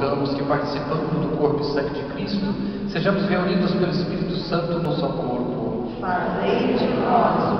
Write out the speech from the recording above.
invocamos que, participando do corpo e sangue de Cristo, sejamos reunidos pelo Espírito Santo no só corpo. Fazei de nós